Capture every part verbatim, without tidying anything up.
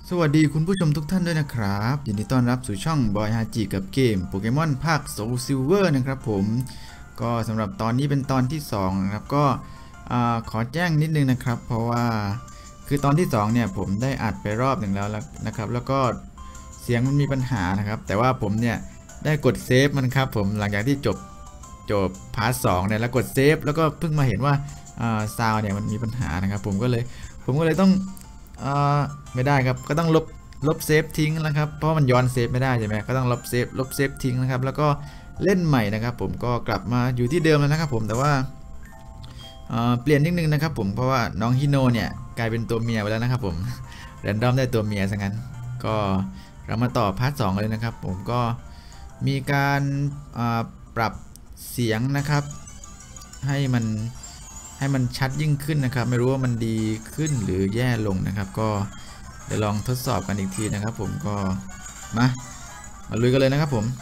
สวัสดีคุณผู้ชมทุกท่านด้วยนะครับยินดีต้อนรับสู่ช่องบอยฮาจิกับเกมโปเกมอนภาคโซลซิลเวอร์นะครับผมก็สำหรับตอนนี้เป็นตอนที่สองนะครับก็ขอแจ้งนิดนึงนะครับเพราะว่าคือตอนที่สองเนี่ยผมได้อัดไปรอบหนึ่งแล้วนะครับแล้วก็เสียงมันมีปัญหานะครับแต่ว่าผมเนี่ยได้กดเซฟมันครับผมหลังจากที่จบจบพาร์ทสองเนี่ยแล้วกดเซฟแล้วก็เพิ่งมาเห็นว่าซาวเนี่ยมันมีปัญหานะครับผมก็เลยผมก็เลยต้องไม่ได้ครับก็ต้องลบลบเซฟทิ้งนะครับเพราะมันย้อนเซฟไม่ได้ใช่ไหมก็ต้องลบเซฟลบเซฟทิ้งนะครับแล้วก็เล่นใหม่นะครับผมก็กลับมาอยู่ที่เดิมแล้วนะครับผมแต่ว่าเปลี่ยนนิดนึงนะครับผมเพราะว่าน้องฮิโนเนี่ยกลายเป็นตัวเมียไปแล้วนะครับผมแรนดอมได้ตัวเมียซะงั้นก็เรามาต่อพาร์ทสองเลยนะครับผมก็มีการปรับเสียงนะครับให้มันให้มันชัดยิ่งขึ้นนะครับไม่รู้ว่ามันดีขึ้นหรือแย่ลงนะครับก็เดี๋ยวลองทดสอบกันอีกทีนะครับผมก็มามาลุยกันเลยนะครับผม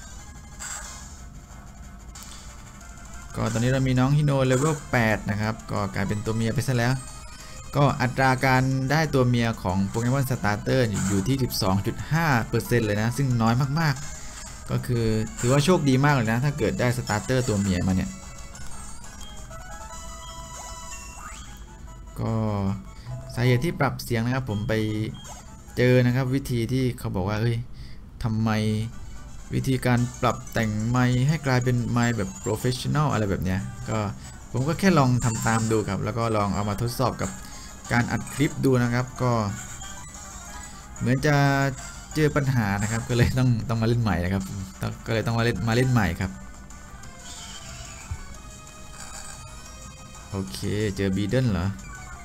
ก็ตอนนี้เรามีน้องฮิโนเลเวลแปดนะครับก็กลายเป็นตัวเมียไปซะแล้วก็อัตราการได้ตัวเมียของโปเกมอนสตาร์เตอร์อยู่ที่ สิบสองจุดห้าเปอร์เซ็นต์ เลยนะซึ่งน้อยมากๆก็คือถือว่าโชคดีมากเลยนะถ้าเกิดได้สตาร์เตอร์ตัวเมียมาเนี่ยก็สาเหตุที่ปรับเสียงนะครับผมไปเจอนะครับวิธีที่เขาบอกว่าเฮ้ยทำไมวิธีการปรับแต่งไมค์ให้กลายเป็นไมค์แบบโปรเฟชชั่นอลอะไรแบบเนี้ยก็ผมก็แค่ลองทำตามดูครับแล้วก็ลองเอามาทดสอบกับการอัดคลิปดูนะครับก็เหมือนจะเจอปัญหานะครับก็เลยต้องต้องมาเล่นใหม่นะครับก็เลยต้องมาเล่นมาเล่นใหม่ครับโอเคเจอบีเดิลเหรอ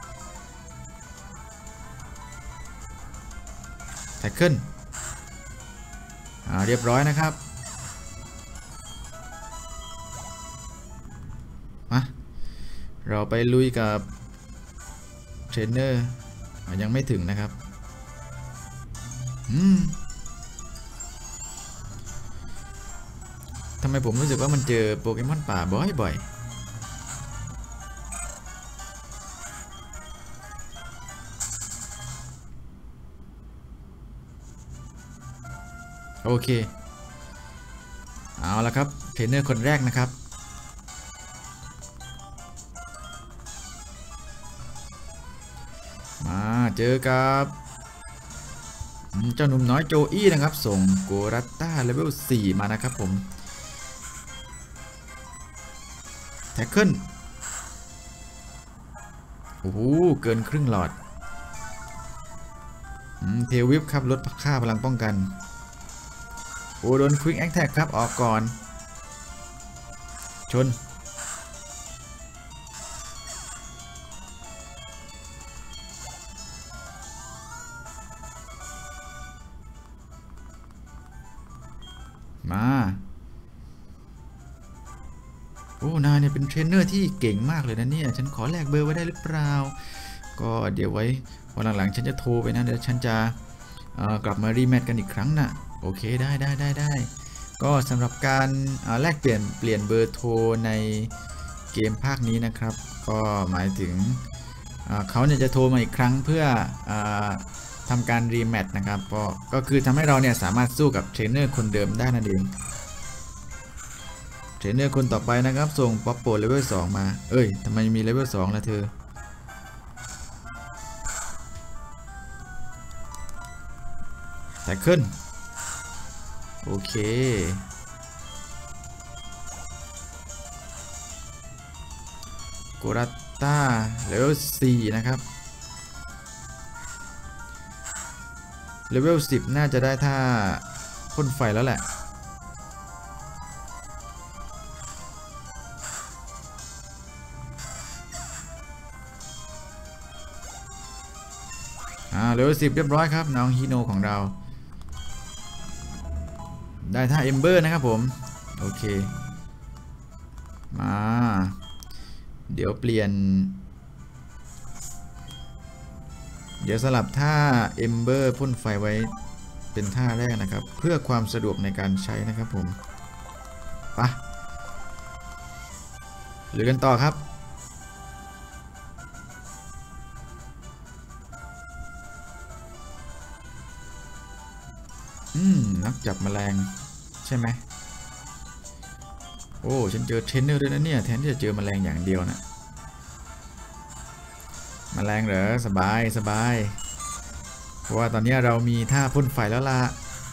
แท็กเกิลอ่าเรียบร้อยนะครับมาเราไปลุยกับเทรนเนอร์ยังไม่ถึงนะครับอืมทำไมผมรู้สึกว่ามันเจอโปเกมอนป่าบ่อยๆโอเคเอาละครับเทรนเนอร์คนแรกนะครับมาเจอกับเจ้าหนุ่มน้อยโจอี้นะครับส่งโกรัตต้าเลเวลสี่มานะครับผมแท็กเกิลโอ้โหเกินครึ่งหลอดเทวิปครับลดค่าพลังป้องกันโอ้โดนควิกแอคแท็กครับออกก่อนชนมาโอ้นายเนี่ยเป็นเทรนเนอร์ที่เก่งมากเลยนะเนี่ยฉันขอแลกเบอร์ไว้ได้หรือเปล่าก็เดี๋ยวไว้วันหลังๆฉันจะโทรไปนะเดี๋ยวฉันจะกลับมารีแมทกันอีกครั้งนะโอเคได้ได้ได้ได้ก็สำหรับการแลกเปลี่ยนเปลี่ยนเบอร์โทรในเกมภาคนี้นะครับก็หมายถึงเขาเนี่ยจะโทรมาอีกครั้งเพื่อทำการรีแมทนะครับก็ก็คือทำให้เราเนี่ยสามารถสู้กับเทรนเนอร์คนเดิมได้นั่นเองเทรนเนอร์คนต่อไปนะครับส่งป๊อปโปเลเวลสองมาเอ้ยทำไมมีเลเวลสองล่ะเธอแท็กเกิลโอเคโกรัตต้าเลเวลสี่นะครับเลเวลสิบน่าจะได้ท่าพ่นไฟแล้วแหละอ่าเลเวลสิบเรียบร้อยครับน้องฮิโนของเราได้ท่าเอมเบอร์นะครับผมโอเคมาเดี๋ยวเปลี่ยนเดี๋ยวสลับท่าเอมเบอร์พ่นไฟไว้เป็นท่าแรกนะครับเพื่อความสะดวกในการใช้นะครับผมไปหรือกันต่อครับอืมนักจับแมลงใช่ไหมโอ้ฉันเจอเทรนเนอร์ด้วยนะเนี่ยแทนที่จะเจอแมลงอย่างเดียวนะแมลงเหรอสบายสบายเพราะว่าตอนนี้เรามีท่าพ่นไฟแล้วล่ะ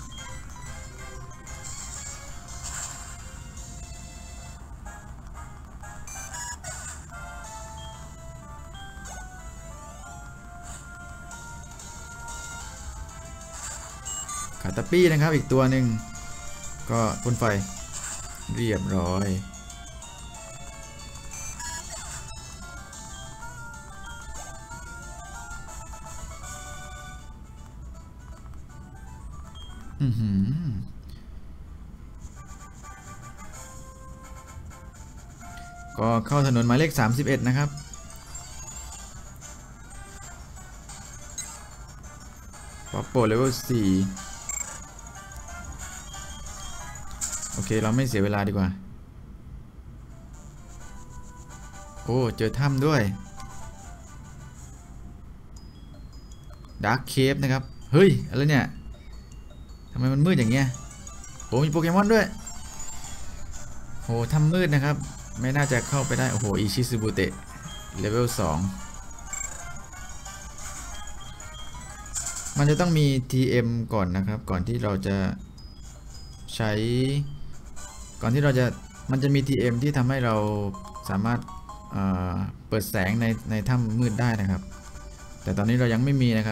คาตาปี้นะครับอีกตัวหนึ่งก็พ่นไฟเรียบร้อยอือหือก็เข้าถนนหมายเลขสามสิบเอ็ดนะครับป๊อปโปเลเวลสี่โอเคเราไม่เสียเวลาดีกว่าโอ้เจอถ้ำด้วยดาร์คเคฟนะครับเฮ้ยอะไรเนี่ยทำไมมันมืดอย่างเงี้ยโอ้มีโปเกมอนด้วยโหถ้ำมืดนะครับไม่น่าจะเข้าไปได้โอ้โหอิชิซึบุเตะเลเวลสองมันจะต้องมี ที เอ็ม ก่อนนะครับก่อนที่เราจะใช้ก่อนที่เราจะมันจะมี ที เอ็ม ที่ทำให้เราสามารถเเปิดแสงในในถ้ำมืดได้นะครับแต่ตอนนี้เรายังไม่มีนะครับ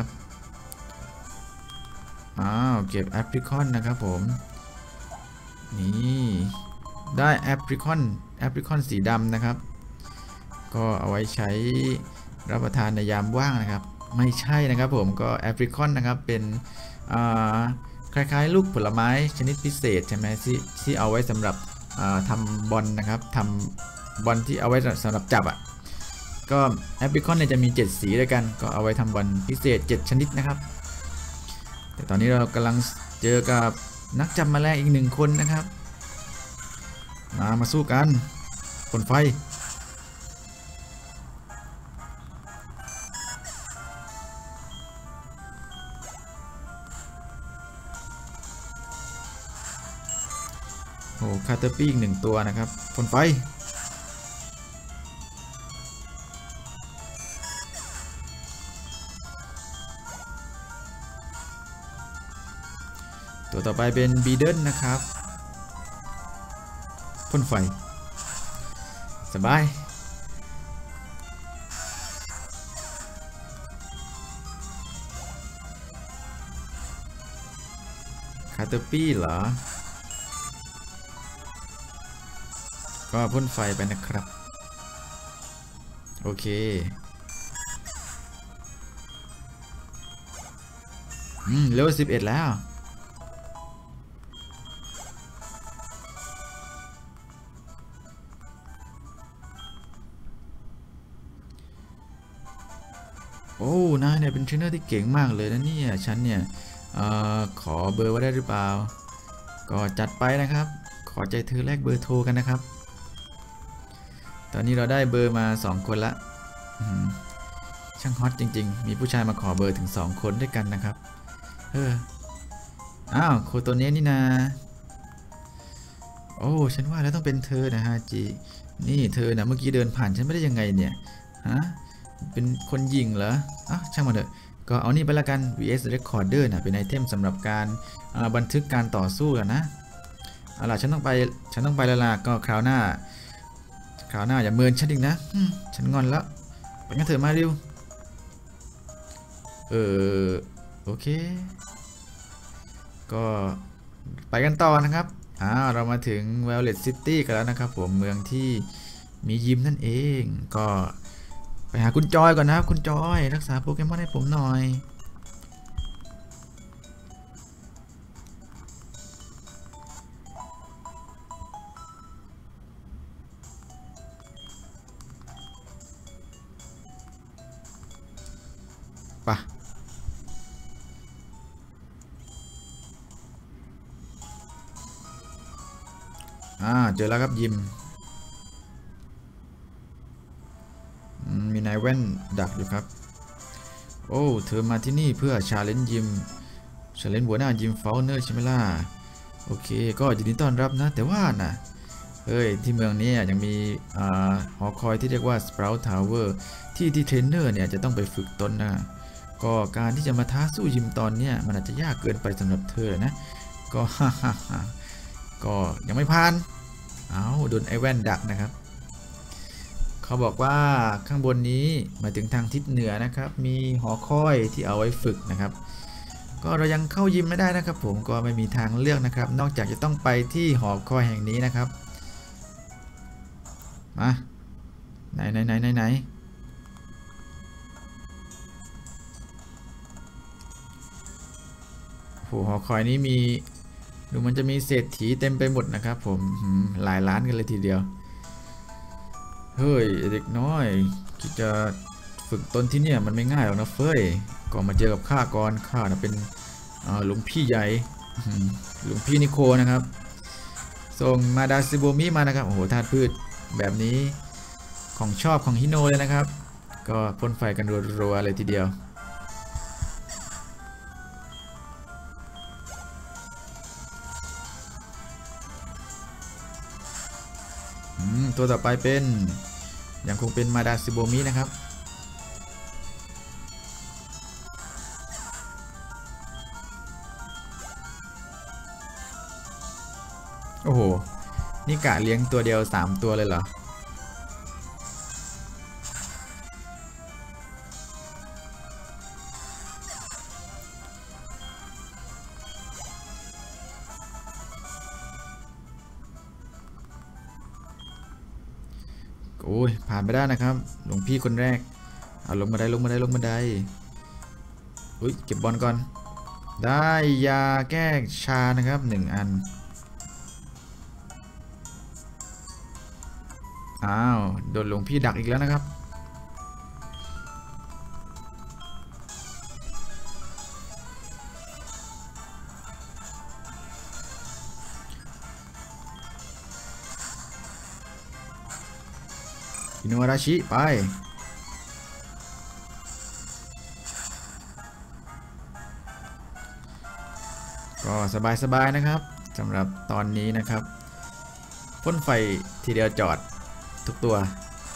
อ้าวเก็บแอปริคอนนะครับผมนี่ได้แอปริคอนแอปริคอนสีดำนะครับก็เอาไว้ใช้รับประทานในยามว่างนะครับไม่ใช่นะครับผมก็แอปริคอนนะครับเป็นคล้ายๆลูกผลไม้ชนิดพิเศษใช่ไหมที่ที่เอาไว้สำหรับทำบอลนะครับทำบอลที่เอาไว้สำหรับจับอ่ะก็แอปริคอนเนี่ยจะมีเจ็ดสีด้วยกันก็เอาไว้ทำบอลพิเศษเจ็ดชนิดนะครับแต่ตอนนี้เรากำลังเจอกับนักจับแมลงอีกหนึ่งคนนะครับมามาสู้กันพ่นไฟโอ้คาเตอร์ปี้อีกหนึ่งตัวนะครับพ่นไฟตัวต่อไปเป็นบีเดิลนะครับพ่นไฟสบายคาเตอร์ปี้เหรอก็พ่นไฟไปนะครับโอเคอืมเลเวลสิบเอ็ดแล้วโอ้นายเนี่ยเป็นเทรนเนอร์ที่เก่งมากเลยนะเนี่ยฉันเนี่ยอขอเบอร์ไว้ได้หรือเปล่าก็จัดไปนะครับขอใจเธอแลกเบอร์โทรกันนะครับตอนนี้เราได้เบอร์มาสองคนละช่างฮอตจริงๆมีผู้ชายมาขอเบอร์ถึงสองคนด้วยกันนะครับเอออ้าวโคโตเนะนี่นาโอ้ฉันว่าแล้วต้องเป็นเธอนะฮะจีนี่เธอนะเมื่อกี้เดินผ่านฉันไม่ได้ยังไงเนี่ยฮะเป็นคนยิงเหรออ่ะช่างมันเถอะก็เอานี่ไปละกัน วี เอส Recorder นะเป็นไอเทมสำหรับการบันทึกการต่อสู้กันนะเอาล่ะฉันต้องไปฉันต้องไปแล้วล่ะก็คราวหน้าคราวหน้าอย่าเมินฉันอีกนะฉันงอนแล้วไปงั้นเถอะมาเร็วเออโอเคก็ไปกันต่อนะครับอ่าเรามาถึง Violet City กันแล้วนะครับผมเมืองที่มียิมนั่นเองก็ไปหาคุณจอยก่อนนะครับคุณจอยรักษาโปเกมอนให้ผมหน่อยปะอ่าเจอแล้วครับยิมมีนายแว่นดักอยู่ครับโอ้เธอมาที่นี่เพื่อชาเลนจ์ยิมฉันเล่นหัวหน้ายิมฟาวเนอร์ใช่ไหมล่ะโอเคก็ยินดีต้อนรับนะแต่ว่านะเฮ้ยที่เมืองนี้ยังมีหอคอยที่เรียกว่า Sprout Tower ที่ที่เทรนเนอร์เนี่ยจะต้องไปฝึกตนนะก็การที่จะมาท้าสู้ยิมตอนเนี้ยมันอาจจะยากเกินไปสำหรับเธอนะก็ฮ่าฮ่าฮ่าก็ยังไม่ผ่านเอาโดนไอแว่นดักนะครับเขาบอกว่าข้างบนนี้มาถึงทางทิศเหนือนะครับมีหอคอยที่เอาไว้ฝึกนะครับก็เรายังเข้ายิมไม่ได้นะครับผมก็ไม่มีทางเลือกนะครับนอกจากจะต้องไปที่หอคอยแห่งนี้นะครับมาไหนไหนไหนไหนไหนโหหอคอยนี้มีดูมันจะมีเศรษฐีเต็มไปหมดนะครับผมหลายล้านกันเลยทีเดียวเฮ้ยเด็กน้อยคิดจะฝึกตนที่เนี่ยมันไม่ง่ายหรอกนะเฟ้ยก่อนมาเจอกับข้าก่อนข้านะเป็นหลวงพี่ใหญ่หลวงพี่นิโคนะครับส่งมาดาซิโบมิมานะครับโอ้โหธาตุพืชแบบนี้ของชอบของฮิโนเลยนะครับก็พ่นไฟกันรัวๆเลยทีเดียวตัวต่อไปเป็นยังคงเป็นมาดาซิโบมินะครับโอ้โหนี่กะเลี้ยงตัวเดียวสามตัวเลยเหรอโอ้ยผ่านไปได้นะครับหลวงพี่คนแรกเอาลงมาได้ลงมาได้ลงมาได้อุ้ยเก็บบอลก่อนได้ยาแก้ชานะครับหนึ่งอันอ้าวโดนหลวงพี่ดักอีกแล้วนะครับอินุราชิไปก็สบายๆนะครับสำหรับตอนนี้นะครับพ่นไฟทีเดียวจอดทุกตัว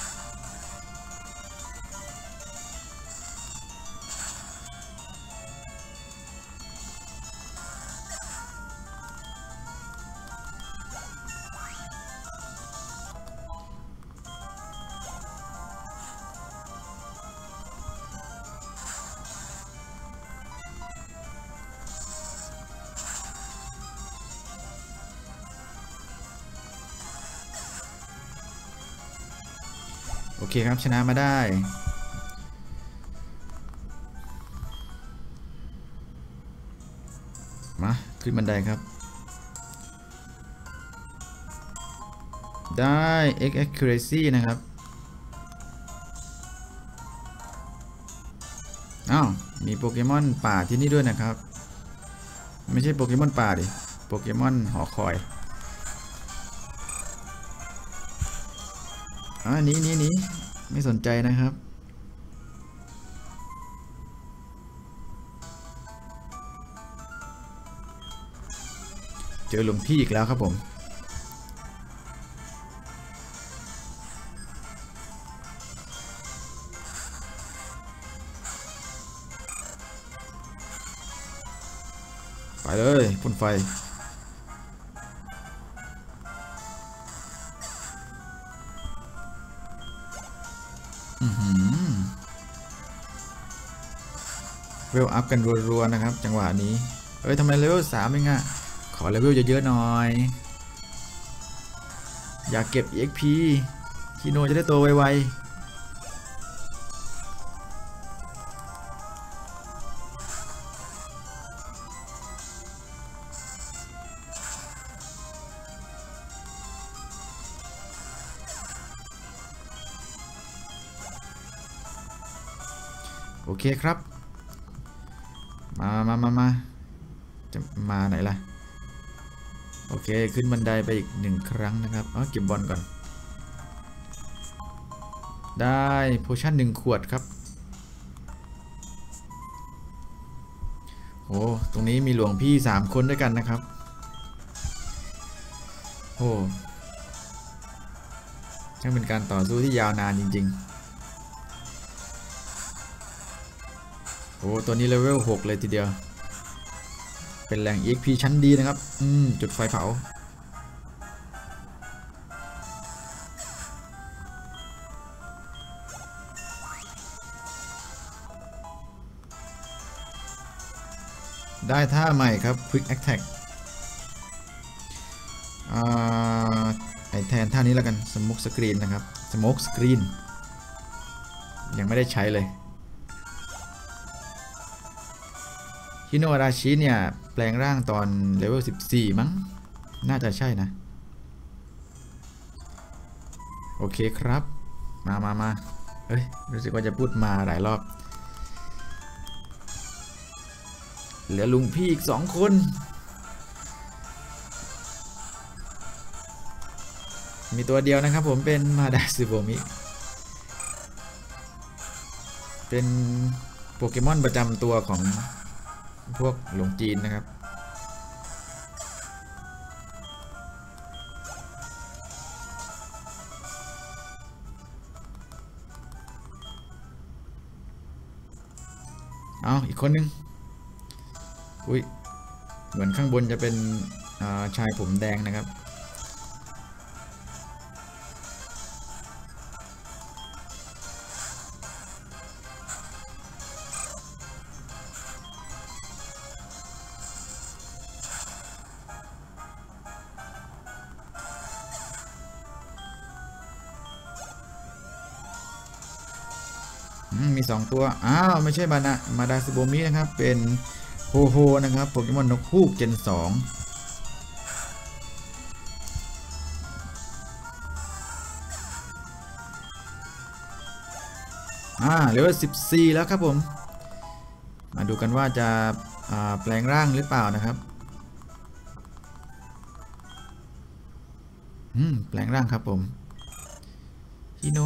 โอเคครับชนะมาได้มาขึ้นบันไดครับได้ X Accuracy นะครับอ้าวมีโปเกมอนป่าที่นี่ด้วยนะครับไม่ใช่โปเกมอนป่าดิโปเกมอนหอคอยอ่านี้นี้นี้ไม่สนใจนะครับเจอหลวงพี่อีกแล้วครับผมไปเลยพ่นไฟเวลอัพกันรัวๆนะครับจังหวะนี้เอ้ยทำไมเลเวลสามเองอะขอเลเวลเยอะๆหน่อยอยากเก็บ อี เอ็กซ์ พี คิโนจะได้โตไวๆโอเคครับมามามามาจะมาไหนล่ะโอเคขึ้นบันไดไปอีกหนึ่งครั้งนะครับเอาเก็บบอลก่อนได้โพชั่นหนึ่งขวดครับโหโอ้ตรงนี้มีหลวงพี่สามคนด้วยกันนะครับโอ้ช่างเป็นการต่อสู้ที่ยาวนานจริงๆโอ้ตัวนี้เลเวลหกเลยทีเดียวเป็นแรง อี เอ็กซ์ พี ชั้นดีนะครับอืมจุดไฟเผาได้ท่าใหม่ครับ Quick Attack อ่าไอแทนท่านี้แล้วกัน Smoke Screen นะครับ Smoke Screen ยังไม่ได้ใช้เลยฮิโนอาราชิเนี่ยแปลงร่างตอนเลเวลสิบสี่มั้งน่าจะใช่นะโอเคครับมามามาเฮ้ยรู้สึกว่าจะพูดมาหลายรอบเหลือลุงพี่อีกสองคนมีตัวเดียวนะครับผมเป็นมาดาซึโบมิเป็นโปเกมอนประจำตัวของพวกหลงจีนนะครับเอาอีกคนนึงอุ้ยเหมือนข้างบนจะเป็นชายผมแดงนะครับมีสองตัวอ้าวไม่ใช่บานะมาดาซึโบมินะครับเป็นโฮโฮนะครับโปเกมอนนกฮูกเจนสองอ่าเลเวลสิบสี่แล้วครับผมมาดูกันว่าจะแปลงร่างหรือเปล่านะครับอืมแปลงร่างครับผมฮิโน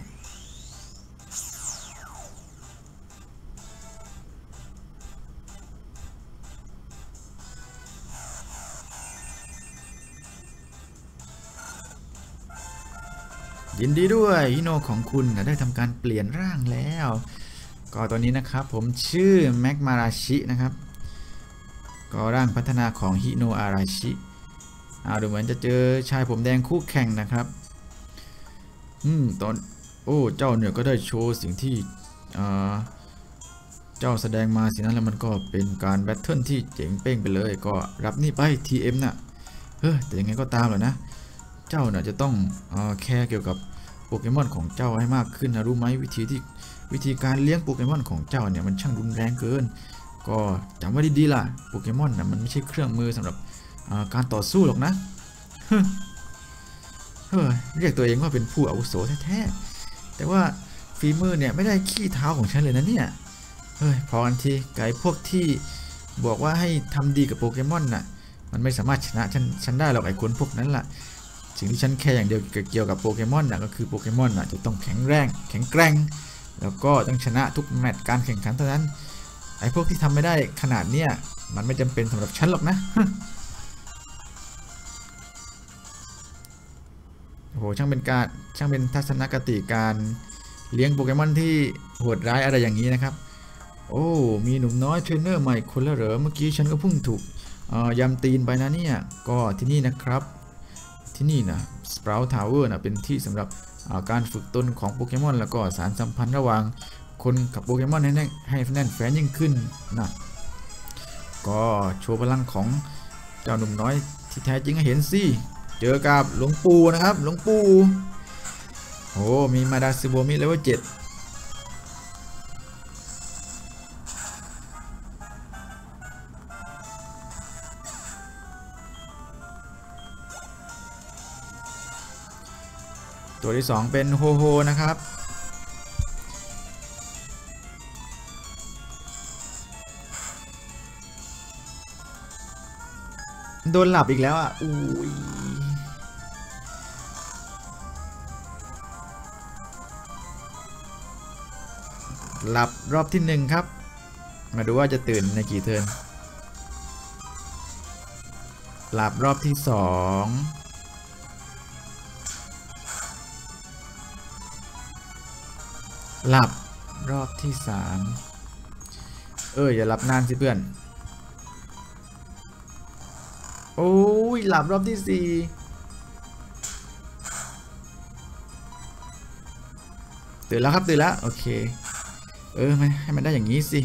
ยินดีด้วยฮิโนของคุณได้ทำการเปลี่ยนร่างแล้วก็ตอนนี้นะครับผมชื่อแม็กมาราชินะครับก็ร่างพัฒนาของฮิโนอาราชิเอาดูเหมือนจะเจอชายผมแดงคู่แข่งนะครับอืมตอนโอ้เจ้าเนี่ยก็ได้โชว์สิ่งที่เจ้าแสดงมาสินะแล้วมันก็เป็นการแบทเทิลที่เจ๋งเป้งไปเลยก็รับนี่ไป ที เอ็ม น่ะเฮ้ยแต่ยังไงก็ตามแหละนะเจ้าน่ะจะต้องเอ่อแคร์เกี่ยวกับโปเกมอนของเจ้าให้มากขึ้นนะรู้ไหมวิธีที่วิธีการเลี้ยงโปเกมอนของเจ้าเนี่ยมันช่างรุนแรงเกินก็จำไว้ดีๆล่ะโปเกมอนน่ะมันไม่ใช่เครื่องมือสำหรับการต่อสู้หรอกนะเฮ้ยเรียกตัวเองว่าเป็นผู้อาวุโสแท้ๆแต่ว่าฝีมือเนี่ยไม่ได้ขี้เท้าของฉันเลยนะเนี่ยเฮ้ยพอกันทีไก่พวกที่บอกว่าให้ทำดีกับโปเกมอนน่ะมันไม่สามารถชนะฉันฉันได้หรอกไอ้คนพวกนั้นล่ะสิ่งที่ฉันแค่อย่างเดียวเกี่ยวกับโปเกมอนน่ะก็คือโปเกมอนน่ะจะต้องแข็งแรงแข็งแกร่งแล้วก็ต้องชนะทุกแมตช์การแข่งขันเท่านั้นไอ้พวกที่ทำไม่ได้ขนาดเนี้ยมันไม่จำเป็นสำหรับฉันหรอกนะโอ้โหช่างเป็นการช่างเป็นทัศนคติการเลี้ยงโปเกมอนที่โหดร้ายอะไรอย่างนี้นะครับโอ้มีหนุ่มน้อยเทรนเนอร์ใหม่คนละเหรอเมื่อกี้ฉันก็เพิ่งถูกยำตีนไปนะเนี่ยก็ที่นี่นะครับที่นี่นะ Sprout Tower นะเป็นที่สำหรับการฝึกตนของโปเกมอนแล้วก็สารสัมพันธ์ระหว่างคนกับโปเกมอนให้แน่นให้แน่นแฟ้นยิ่งขึ้นนะก็โชว์พลังของเจ้าหนุ่มน้อยที่แท้จริงให้เห็นสิเจอกับหลวงปู่นะครับหลวงปู่โอ้มีมาดาซึโบมิเลเวลเจ็ดตัวที่สองเป็นโฮโฮนะครับโดนหลับอีกแล้วอ่ะอุ้ยหลับรอบที่หนึ่งครับมาดูว่าจะตื่นในกี่เทิร์นหลับรอบที่สองหลับรอบที่สามเอออย่าหลับนานสิเพื่อนโอ้ยหลับรอบที่สี่ตื่นแล้วครับตื่นแล้วโอเคเออไม่ให้มันได้อย่างนี้สิ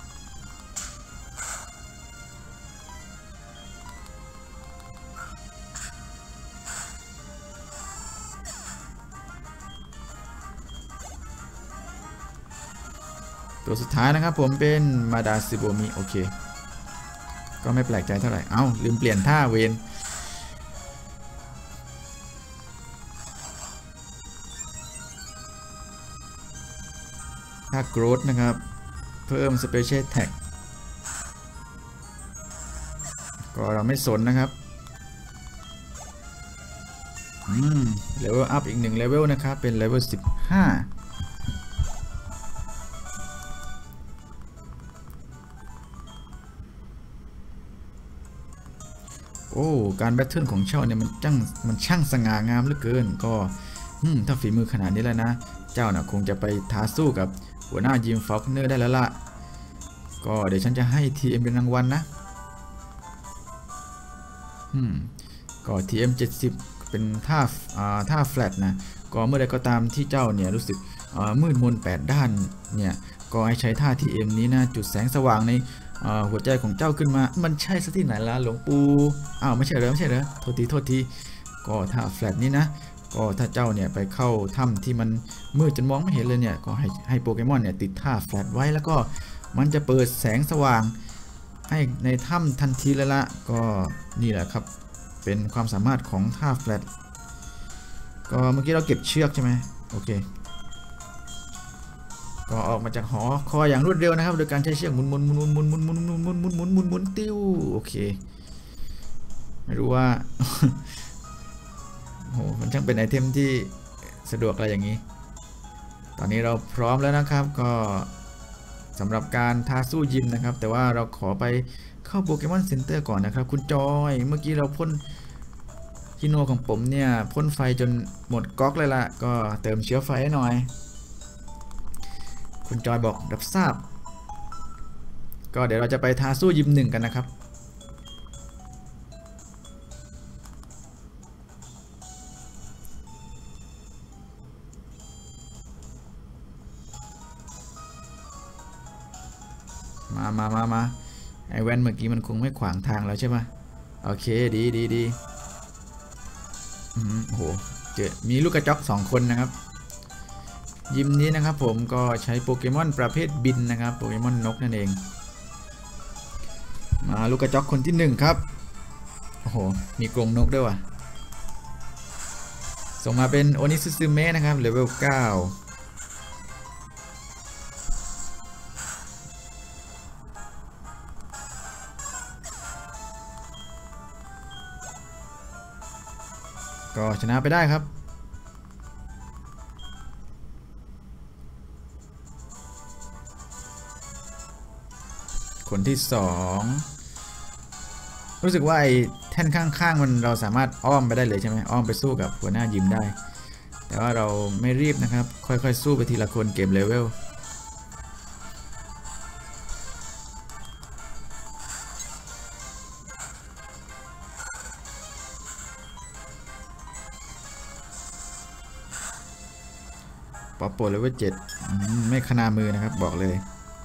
ตัวสุดท้ายนะครับผมเป็นมาดาซิโบมิโอเคก็ไม่แปลกใจเท่าไหร่เอ้าลืมเปลี่ยนท่าเวนท่าโกรธนะครับเพิ่มสเปเชียลแท็กก็เราไม่สนนะครับอืมเลเวลอัพอีกหนึ่งเลเวลนะครับเป็นเลเวลสิบห้าโอ้การแบทเทิลของเจ้าเนี่ยมันจังมันช่างสง่างามเหลือเกินก็ถ้าฝีมือขนาดนี้แล้วนะเจ้าน่ะคงจะไปท้าสู้กับหัวหน้ายิมฟอลคเนอร์ได้แล้วล่ะก็เดี๋ยวฉันจะให้ ที เอ็ม เป็นรางวัล นะอืมก็ ที เอ็ม เจ็ดสิบเป็นท่าอ่าท่าแฟลตนะก็เมื่อใดก็ตามที่เจ้าเนี่ยรู้สึกมืดมนแปดด้านเนี่ยก็ให้ใช้ท่า ที เอ็ม นี้นะจุดแสงสว่างในหัวใจของเจ้าขึ้นมามันใช่ซะที่ไหนล่ะหลวงปู่อ้าวไม่ใช่เหรอไม่ใช่เหรอโทษทีโทษทีก็ท่าแฟลตนี้นะก็ถ้าเจ้าเนี่ยไปเข้าถ้ำที่มันมืดจนมองไม่เห็นเลยเนี่ยก็ให้ให้โปเกมอนเนี่ยติดท่าแฟลตไว้แล้วก็มันจะเปิดแสงสว่างให้ในถ้ำทันทีเลยละก็นี่แหละครับเป็นความสามารถของท่าแฟลตก็เมื่อกี้เราเก็บเชือกใช่ไหมโอเคก็ออกมาจากหอคอยอย่างรวดเร็วนะครับโดยการใช้เชือกหมุนหมุนหมุนหมุนหมุนหมุนหมุนหมุนหมุนหมุนหมุนหมุนติ้วโอเคไม่รู้ว่าโอ้มันช่างเป็นไอเทมที่สะดวกอะไรอย่างนี้ตอนนี้เราพร้อมแล้วนะครับก็สำหรับการท้าสู้ยิมนะครับแต่ว่าเราขอไปเข้าโปเกมอนเซ็นเตอร์ก่อนนะครับคุณจอยเมื่อกี้เราพ่นฮิโนของผมเนี่ยพ่นไฟจนหมดก๊อกเลยละก็เติมเชื้อไฟให้หน่อยคุณจอยบอกรับทราบก็เดี๋ยวเราจะไปท้าสู้ยิมหนึ่งกันนะครับมามามามาไอแวนเมื่อกี้มันคงไม่ขวางทางแล้วใช่ไหมโอเคดีดีดีโอ้โหเจอมีลูกกระจอกสองคนนะครับยิมนี้นะครับผมก็ใช้โปเกมอนประเภทบินนะครับโปเกมอนนกนั่นเองมาลูกกระจอกคนที่หนึ่งครับโอ้โหมีกรงนกด้วยว่ะส่งมาเป็นโอนิซึซึเมะนะครับเลเวลเก้าก็ชนะไปได้ครับคนที่สองรู้สึกว่าไอ้แท่นข้างๆมันเราสามารถอ้อมไปได้เลยใช่ไหมอ้อมไปสู้กับหัวหน้ายิมได้แต่ว่าเราไม่รีบนะครับค่อยๆสู้ไปทีละคนเกมเลเวลป๊อปโปเลเวลเจ็ดไม่ขนามือนะครับบอกเลย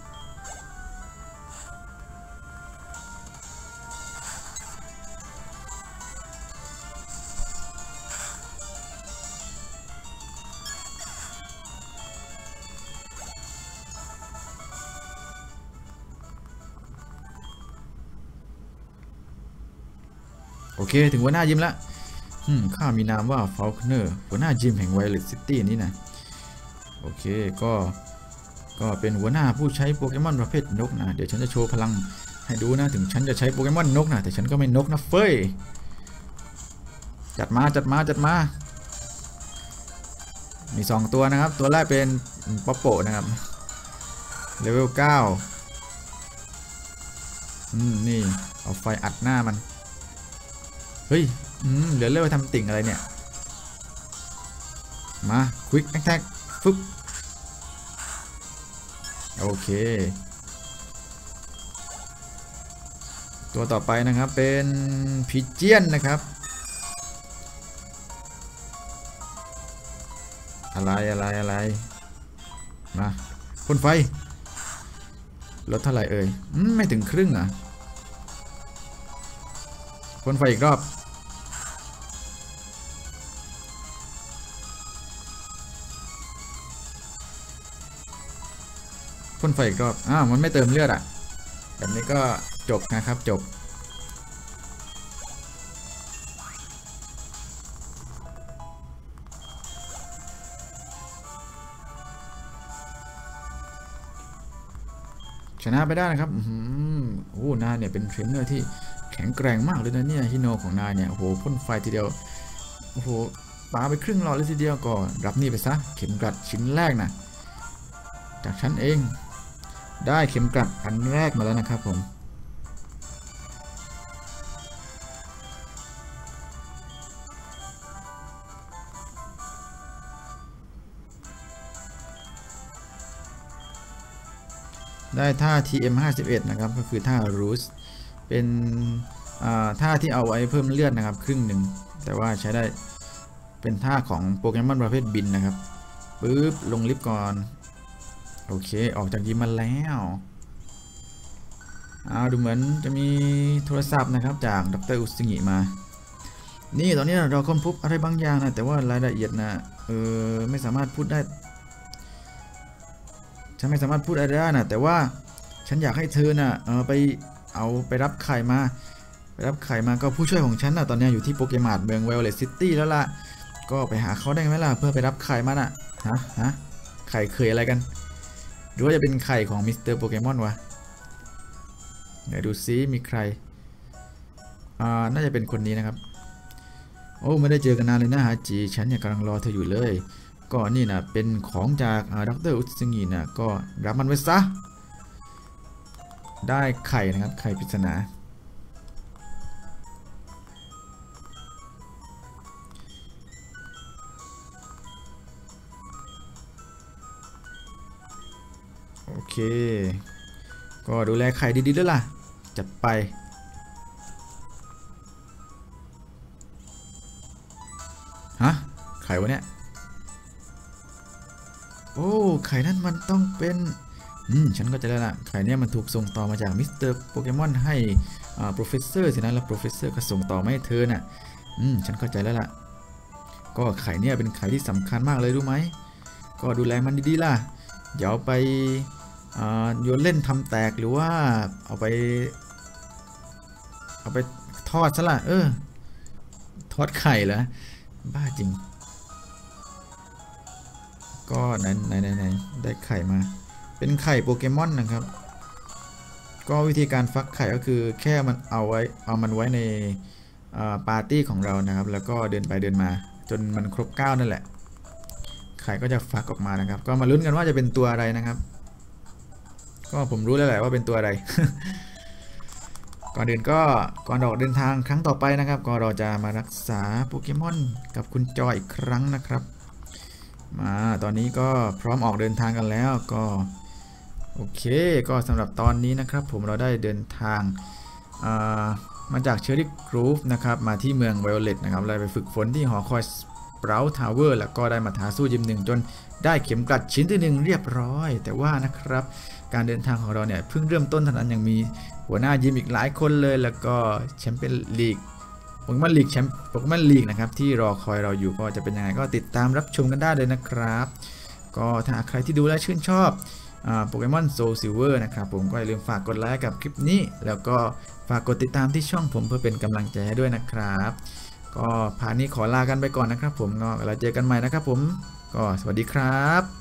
โอเคถึงหัวหน้ายิมแล้วข้ามีนามว่าฟอลคเนอร์หัวหน้ายิมแห่งไวเลสซิตี้นี่นะโอเคก็ก็เป็นหัวหน้าผู้ใช้โปเกมอนประเภทนกนะเดี๋ยวฉันจะโชว์พลังให้ดูนะถึงฉันจะใช้โปเกมอนนกนะแต่ฉันก็ไม่นกนะเฟ้ยจัดมาจัดมาจัดมามีสองตัวนะครับตัวแรกเป็นป๊อปโปนะครับเลเวลเก้าอืมนี่เอาไฟอัดหน้ามันเฮ้ยเหลือเลือดไปทำติ่งอะไรเนี่ยมาควิกแอคแท็กฟึบโอเคตัวต่อไปนะครับเป็นพิเจียนนะครับอะไรอะไรอะไรมาพ่นไฟลดเท่าไหร่เอ่ยไม่ถึงครึ่งอ่ะพ่นไฟอีกรอบพ่นไฟอีกรอบอ้าวมันไม่เติมเลือดอ่ะแบบนี้ก็จบนะครับจบชนะไปได้นะครับอืมโอ้นายเนี่ยเป็นเทรนเนอร์ที่แข็งแกร่งมากเลยนะเนี่ยฮิโนของนายเนี่ยโอ้โหพ่นไฟทีเดียวโอ้โหปาไปครึ่งหลอดเลยทีเดียวก็รับนี่ไปซะเข็มกลัดชิ้นแรกนะจากฉันเองได้เข็มกลัดอันแรกมาแล้วนะครับผมได้ท่า ที เอ็ม ห้าสิบเอ็ด นะครับก็คือท่า Roost เป็นท่าที่เอาไว้เพิ่มเลือดนะครับครึ่งหนึ่งแต่ว่าใช้ได้เป็นท่าของโปเกมอนประเภทบินนะครับปึ๊บลงลิฟต์ก่อนโอเคออกจากยิมมาแล้วเอาดูเหมือนจะมีโทรศัพท์นะครับจากดรอุซึงิมานี่ตอนนี้เราค้นพบอะไรบางอย่างนะแต่ว่ารายละเอียดนะเออไม่สามารถพูดได้ฉันไม่สามารถพูดอะไรได้นะแต่ว่าฉันอยากให้เธอนะเออไปเอาไปรับไข่มาไปรับไข่มาก็ผู้ช่วยของฉันนะตอนนี้อยู่ที่โปเกมอนเมืองเวลเลตซิตี้แล้วล่ะก็ไปหาเขาได้ไหมล่ะเพื่อไปรับไข่มาน่ะฮะฮะไข่เคยอะไรกันหรือว่าจะเป็นไข่ของมิสเตอร์โปเกมอนวะเดี๋ยวดูซิมีใครอ่าน่าจะเป็นคนนี้นะครับโอ้ไม่ได้เจอกันนานเลยนะฮะจีฉันเนี่ยกำลังรอเธออยู่เลยก็นี่นะเป็นของจากดรอุซึงินะก็รับมันไว้ซะได้ไข่นะครับไข่ปริศนาโอเคก็ดูแลไข่ดีๆด้วยล่ะจัดไปฮะไข่วะเนี่ยโอ้ไข่นั่นมันต้องเป็นอืมฉันก็จะได้ละไข่เนี่ยมันถูกส่งต่อมาจากมิสเตอร์โปเกมอนให้อ่าโปรเฟสเซอร์สินะแล้วโปรเฟสเซอร์ก็ส่งต่อมาให้เธอน่ะอืมฉันเข้าใจแล้วล่ะก็ไข่เนี่ยเป็นไข่ที่สำคัญมากเลยรู้ไหมก็ดูแลมันดีๆล่ะเดี๋ยวไปโยนเล่นทำแตกหรือว่าเอาไปเอาไปทอดซะละเออทอดไข่เหรอบ้าจริงก็ไหนไหนไหนได้ไข่มาเป็นไข่โปเกมอนนะครับก็วิธีการฟักไข่ก็คือแค่มันเอาไว้เอามันไว้ในปาร์ตี้ของเรานะครับแล้วก็เดินไปเดินมาจนมันครบเก้านั่นแหละไข่ก็จะฟักออกมานะครับก็มาลุ้นกันว่าจะเป็นตัวอะไรนะครับก็ผมรู้แล้วแหละว่าเป็นตัวอะไร ก่อนอื่นก็ก่อนออกเดินทางครั้งต่อไปนะครับก็เราจะมารักษาโปเกมอนกับคุณจอยอีกครั้งนะครับมาตอนนี้ก็พร้อมออกเดินทางกันแล้วก็โอเคก็สำหรับตอนนี้นะครับผมเราได้เดินทางมาจากเชอร์รี่กรูฟนะครับมาที่เมืองไวโอเลตนะครับเราไปฝึกฝนที่หอคอยสเปราทาวเวอร์แล้วก็ได้มาท้าสู้ยิมหนึ่งจนได้เข็มกลัดชิ้นที่หนึ่งเรียบร้อยแต่ว่านะครับการเดินทางของเราเนี่ยเพิ่งเริ่มต้นเท่านั้นยังมีหัวหน้ายิมอีกหลายคนเลยแล้วก็แชมเปี้ยนลีกโปเกมอนลีกแชมป์โปเกมอนลีกนะครับที่รอคอยเราอยู่ก็จะเป็นยังไงก็ติดตามรับชมกันได้เลยนะครับก็ถ้าใครที่ดูและชื่นชอบโปเกมอนโซลซิลเวอร์นะครับผมก็อย่าลืมฝากกดไลค์กับคลิปนี้แล้วก็ฝากกดติดตามที่ช่องผมเพื่อเป็นกำลังใจให้ด้วยนะครับก็พาร์ทนี้ขอลากันไปก่อนนะครับผมก็เราเจอกันใหม่นะครับผมก็สวัสดีครับ